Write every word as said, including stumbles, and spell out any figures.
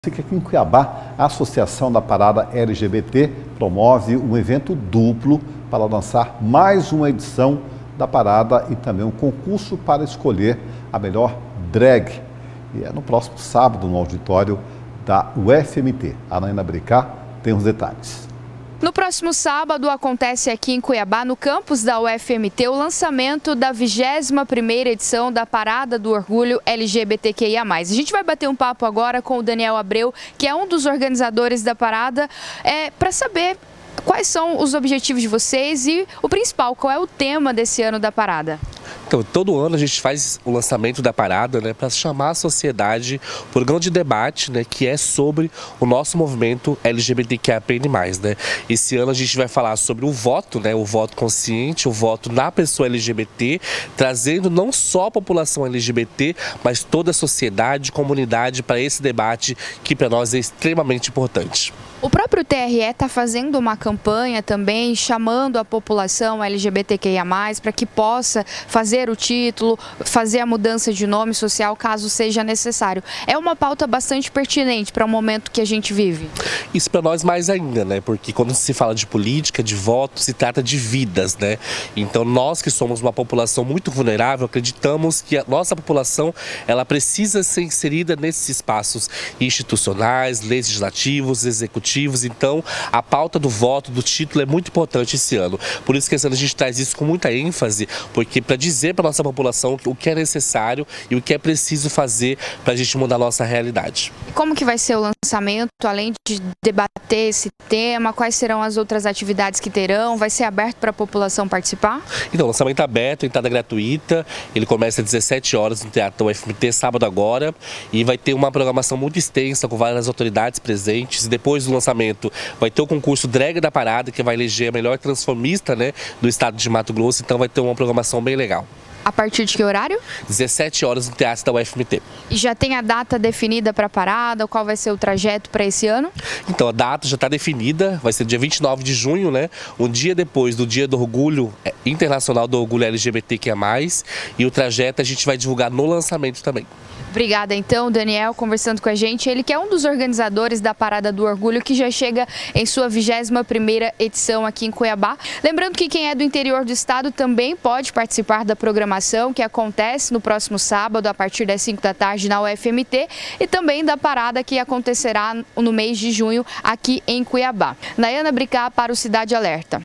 Fica aqui em Cuiabá, a Associação da Parada L G B T promove um evento duplo para lançar mais uma edição da parada e também um concurso para escolher a melhor drag. E é no próximo sábado, no auditório da U F M T. A Anaína Bricá tem os detalhes. No próximo sábado acontece aqui em Cuiabá, no campus da U F M T, o lançamento da vigésima primeira edição da Parada do Orgulho L G B T Q I A mais. A gente vai bater um papo agora com o Daniel Abreu, que é um dos organizadores da parada, é, para saber quais são os objetivos de vocês e o principal, qual é o tema desse ano da parada. Então, todo ano a gente faz o lançamento da parada, né, para chamar a sociedade por um grande debate, né, que é sobre o nosso movimento L G B T Q I A plus, né. Esse ano a gente vai falar sobre o voto, né, o voto consciente, o voto na pessoa L G B T, trazendo não só a população L G B T, mas toda a sociedade, comunidade para esse debate que para nós é extremamente importante. O próprio T R E está fazendo uma campanha também, chamando a população L G B T Q I A mais, para que possa fazer o título, fazer a mudança de nome social, caso seja necessário. É uma pauta bastante pertinente para o momento que a gente vive. Isso para nós mais ainda, né? Porque quando se fala de política, de voto, se trata de vidas, né? Então nós que somos uma população muito vulnerável, acreditamos que a nossa população, ela precisa ser inserida nesses espaços institucionais, legislativos, executivos. Então a pauta do voto, do título é muito importante esse ano. Por isso que esse ano a gente traz isso com muita ênfase, porque para dizer para a nossa população o que é necessário e o que é preciso fazer para a gente mudar a nossa realidade. Como que vai ser o lançamento, além de debater esse tema, quais serão as outras atividades que terão? Vai ser aberto para a população participar? Então, o lançamento aberto, entrada gratuita, ele começa às dezessete horas no Teatro U F M T, sábado agora, e vai ter uma programação muito extensa com várias autoridades presentes. E depois do lançamento vai ter o concurso Drag da Parada, que vai eleger a melhor transformista, né, do estado de Mato Grosso, então vai ter uma programação bem legal. A partir de que horário? dezessete horas no Teatro da U F M T. E já tem a data definida para a parada? Qual vai ser o trajeto para esse ano? Então, a data já está definida, vai ser dia vinte e nove de junho, né? Um dia depois do Dia do Orgulho Internacional do Orgulho L G B T Q I A mais, e o trajeto a gente vai divulgar no lançamento também. Obrigada, então, Daniel, conversando com a gente. Ele que é um dos organizadores da Parada do Orgulho, que já chega em sua vigésima primeira edição aqui em Cuiabá. Lembrando que quem é do interior do estado também pode participar da programação que acontece no próximo sábado, a partir das cinco da tarde, na U F M T, e também da parada que acontecerá no mês de junho aqui em Cuiabá. Anaína Bricá para o Cidade Alerta.